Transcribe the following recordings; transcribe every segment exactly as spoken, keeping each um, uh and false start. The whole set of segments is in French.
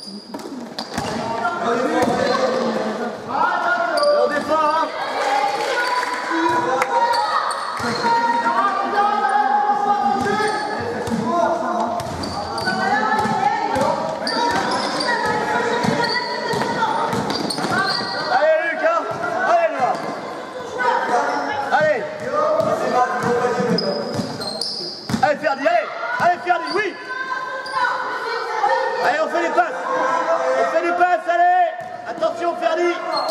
On défend, hein. Allez Lucas, allez là. Allez. Allez Ferdi, allez. Allez Ferdi, oui. Allez, on fait les passes. On fait les passes, allez. Attention Ferdi.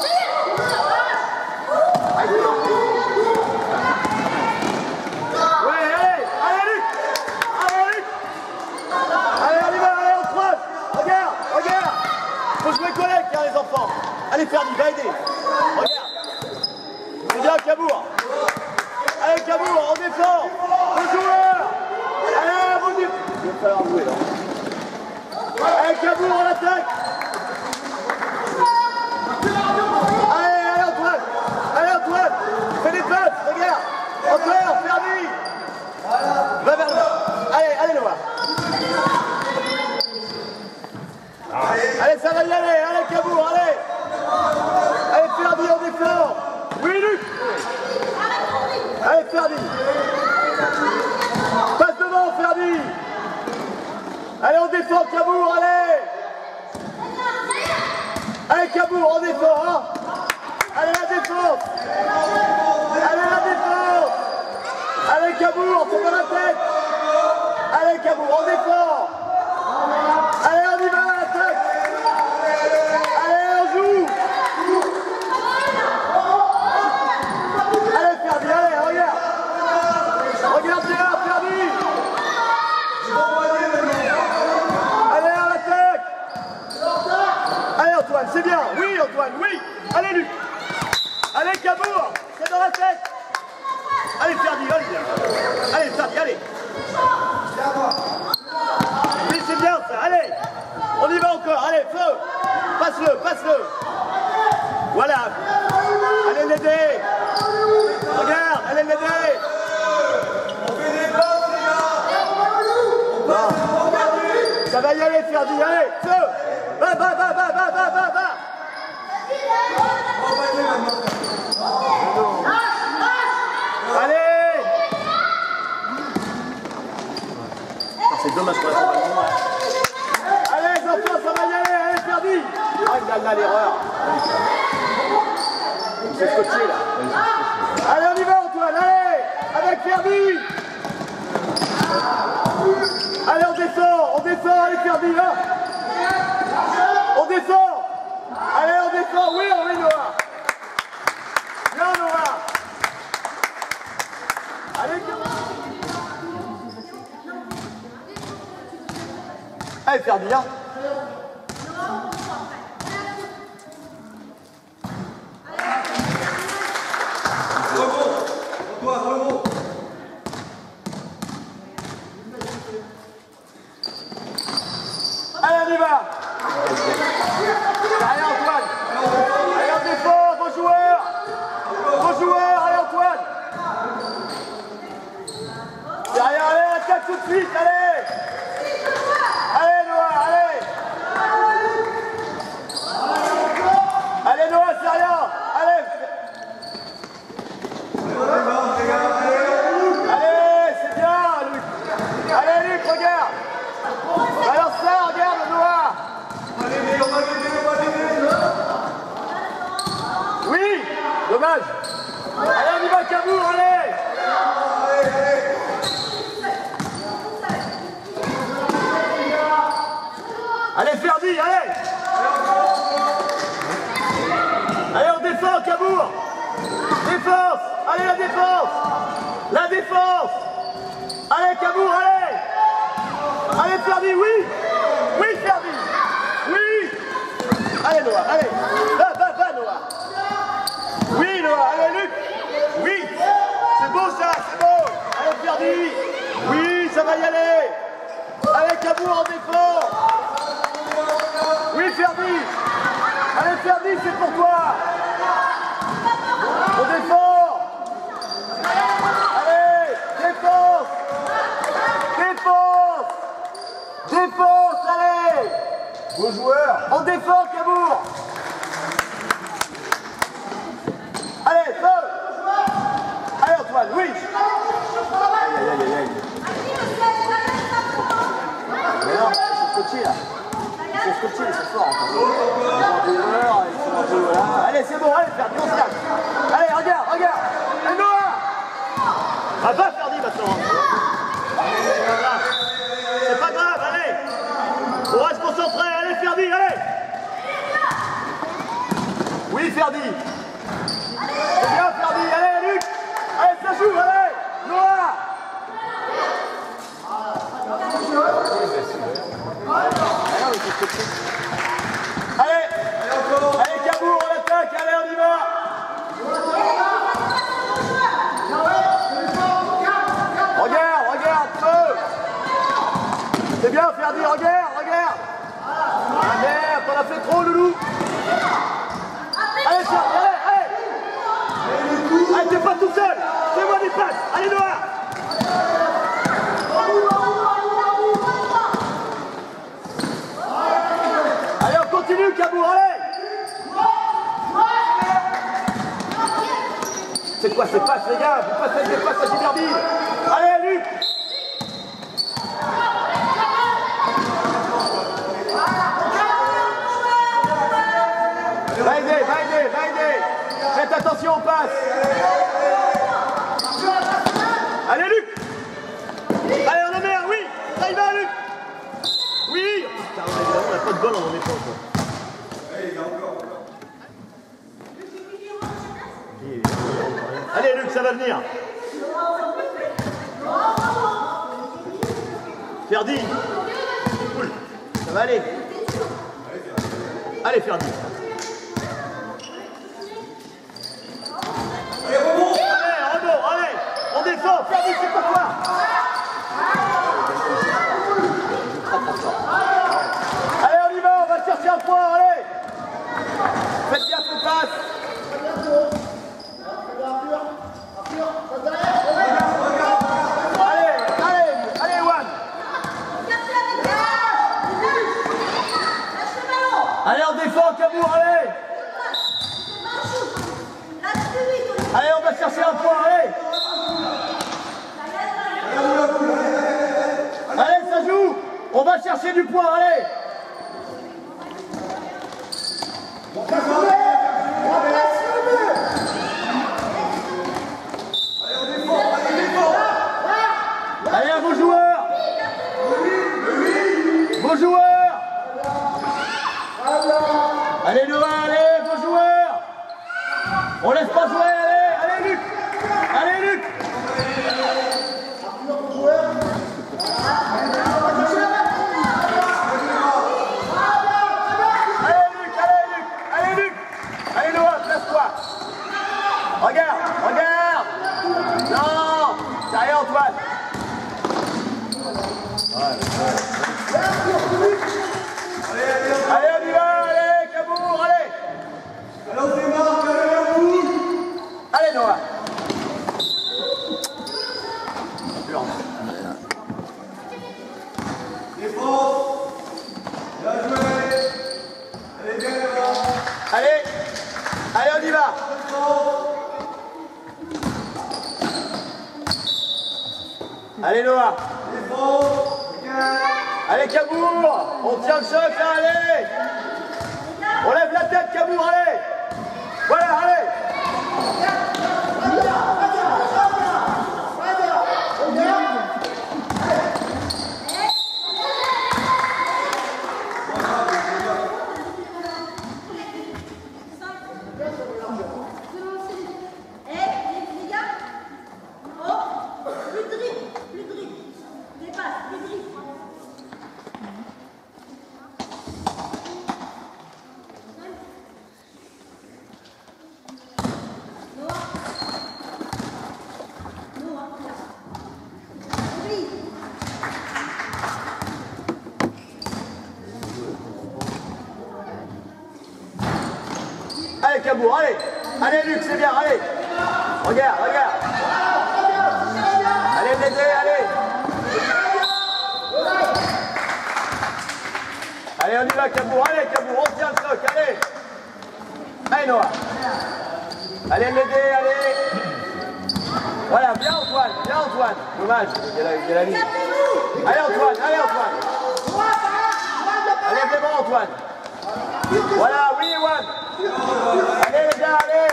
Ouais, allez, allez Luc. Allez Luc. Allez, on y va, allez, on croise. Regarde, regarde. Faut jouer collègue, hein, les enfants. Allez Ferdi, va aider. Regarde. C'est bien Cabourg. Allez Cabourg, on défend. Le joueur. Allez, vous dites. Il va falloir jouer là. Allez Cabourg, on attaque. Allez, allez Antoine. Allez Antoine. Fais des passes, regarde. Encore, Ferdi. Va vers là. Allez, allez Noah. Allez, ça va y aller. Allez Cabourg, allez. Allez Ferdi, on défend. Oui Luc. Allez Ferdi. Passe devant Ferdi. Allez, on défend Cabourg, allez. Allez Cabourg, on défend, hein. Allez la défense. Allez la défense. Allez Cabourg, c'est dans la tête. Allez Cabourg, on défend. Allez, on y va, l'attaque. Allez, on joue. Allez Ferdi, allez, regarde. Regarde bien, Ferdi. Allez, à l'attaque. Allez Antoine, c'est bien. Oui Antoine, oui. Allez Luc. Allez Cabourg, c'est dans la tête. Allez Ferdi, allez. Allez Ferdi, allez. Oui, c'est bien ça, allez. On y va encore, allez, feu. Passe-le, passe-le. Voilà. Allez l'aider. Regarde, allez l'aider. Ça va y aller, Ferdi, allez, feu. Va, va, va, va, va, va, va, va. Allez. C'est dommage pour la formation. Allez, les enfants, ça va y aller, allez, Ferdi. Ah, il a là l'erreur. Il s'est scotché, là. Allez, on y va, Antoine, allez. Avec Ferdi. Allez, on descend, on descend, allez Ferdi, là. On descend. Allez, on descend, oui, on est Noah. Bien, Noah. Allez, allez, Ferdi, hein. Allez, on y va. Allez, Antoine. Allez, on défend, vos joueurs. Vos joueurs, allez, Antoine. Derrière, allez, attaque tout de suite, allez. Allez, Noah, allez. Allez, Noah, c'est rien. Allez. Allez, c'est bien, Luc. Allez, Luc, regarde. Alors ça, regarde, Noah. Oui, dommage. Allez, on y va, Cabourg, allez. Allez, Ferdi, allez. Allez, on défend, Cabourg. Défense. Allez, la défense. La défense. Allez, Cabourg, allez. Allez, Ferdi, oui. Oui, Ferdi. Oui. Allez, Noah, allez. Va, va, va, Noah. Oui, Noah, allez, Luc. Oui. C'est beau, ça, c'est beau. Allez, Ferdi. Oui, ça va y aller. Allez, Cabourg, on défend. Oui, Ferdi. Allez, Ferdi, c'est pour toi. On défend. Allez, défense. Défense. Défense, allez. Vos joueurs. On défend, Cabourg. Allez, feu. Allez, Antoine, oui. Aïe, aïe, aïe, aïe. Mais non, ils sont scotchés, là. Ils sont scotchés, ils sont forts. Ils sont joueurs, ils sont un peu, voilà. Allez, c'est bon, allez, Ferdi, on se calme. Allez, regarde, regarde. Et Noah. Ah, va, Ferdi, maintenant. C'est pas grave, allez. On reste concentré, allez, Ferdi, allez. Oui, Ferdi. C'est bien, Ferdi, allez, Luc. Allez, ça joue, allez. Noah. Allez, allez, Cabourg, on attaque, allez, on y va. Regarde, regarde, feu. C'est bien, Ferdi, regarde, regarde. Ah merde, t'en as fait trop, Loulou. Allez, Ferdi, allez, allez. Allez, t'es pas tout seul. Fais-moi des passes. Allez, Noah. Allez, on continue, Cabourg, allez. C'est quoi ces passes, les gars? Vous passez des passes à Giberdi. Allez, Luc. Va aider, va aider, va aider. Faites attention aux passes. Allez, Luc. Allez, on en met un, oui. Ça y va, Luc. Oui. Putain, on n'a pas de bol en en mettant, quoi. Allez, Luc, ça va venir. Ferdi. Cool. Ça va aller. Allez, Ferdi. Allez, rebond, allez. On défend. Ferdi, c'est pour toi. Allez, on y va. On va chercher un point. Allez. Faites gaffe aux passes. Allez, allez, allez, One. Allez, on défend, Cabourg, allez. Allez, on va chercher un point, allez. Allez, ça joue. On va chercher du point, allez. Allez, à vos joueurs. Vos joueurs. Allez, Noah, allez, vos joueurs. On laisse pas jouer, allez, allez, Luc. Allez, Luc. Allez, Luc, allez, Luc. Allez, Luc. Allez, Noah, place-toi. Regarde, regarde. Non, derrière Antoine. Allez, on y va, allez, Cabourg, allez. Allez, Noah. Allez, allez, on y va. Allez, Noah. Allez, Cabourg. On tient le choc, là, allez. On lève la tête, Cabourg, allez. Voilà, allez. Allez, Cabourg, allez. Allez, Luc, c'est bien, allez. Regarde, regarde. Allez, Dédé, allez. Allez, on y va Cabourg, allez Cabourg, on tient le stock, allez. Allez Noah. Allez l'aider, allez. Voilà, bien Antoine, bien Antoine. Dommage, il y a la, il y a la ligne. Allez Antoine, allez Antoine. Allez, lève les bras Antoine. Voilà, oui Ewan. Allez les gars, allez.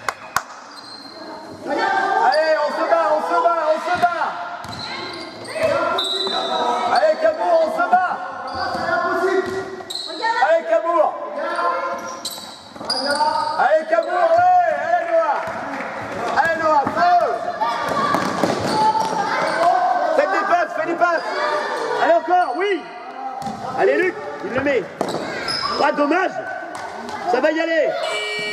Allez, on se bat, on se bat, on se bat. Allez Cabourg, on se bat. Allez Cabourg. Allez Cabourg, ouais. Allez Noah. Allez Noah, feu. Faites des passes, faites des passes. Allez encore, oui. Allez Luc, il le met. Ah dommage. Ça va y aller.